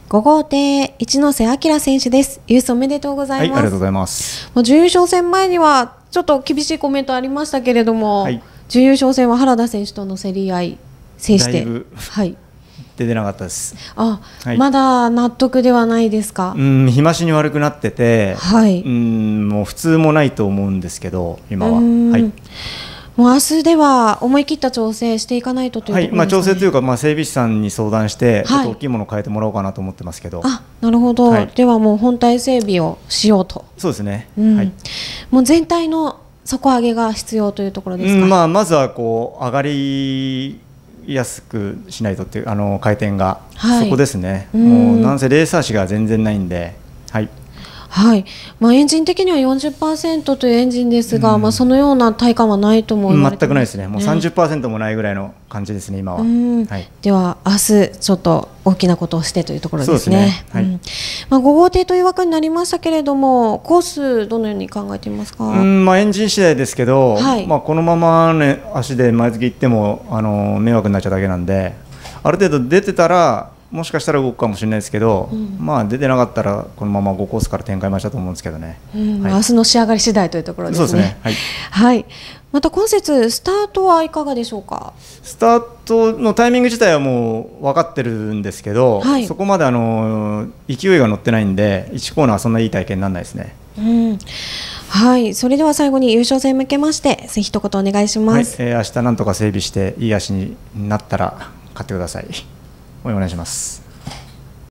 5号艇一ノ瀬明選手です。優勝おめでとうございます。 はい、ありがとうございます。 準優勝戦前にはちょっと厳しいコメントありましたけれども、 はい、 準優勝戦は原田選手との競り合い制して、はい、 出てなかったです。 はい、まだ納得ではないですか。 日増しに悪くなってて、 はい、 もう普通もないと思うんですけど、今は。はい、 もう明日では思い切った調整していかないとというところですかね。 はい、調整というか、整備士さんに相談して、ちょっと大きいものを変えてもらおうかなと思ってますけど。 なるほど、ではもう本体整備をしようと。 そうですね、 はい、もう全体の底上げが必要というところですか。 まずはこう上がりやすくしないとっていう回転が、そこですね。もうなんせレース足が全然ないんで。はい、 はい、エンジン的には 40% というエンジンですが、そのような体感はないと思います。 全くないですね。もう 30% もないぐらいの感じですね、今は。はい、 では明日ちょっと大きなことをしてというところですね。5号艇という枠になりましたけれども、コースどのように考えていますか。 エンジン次第ですけど、このまま、ね、足で前付き行っても迷惑になっちゃうだけなんで、ある程度出てたらもしかしたら動くかもしれないですけど、出てなかったらこのまま5コースから展開待ちだと思うんですけどね。 明日の仕上がり次第というところですね。 そうですね。はい。 はい。また今節スタートはいかがでしょうか。 スタートのタイミング自体はもう分かってるんですけど、そこまで勢いが乗ってないんで1コーナーはそんないい体験にならないですね。 はい、それでは最後に優勝戦に向けまして一言お願いします。 明日なんとか整備していい足になったら勝ってください。お願いします。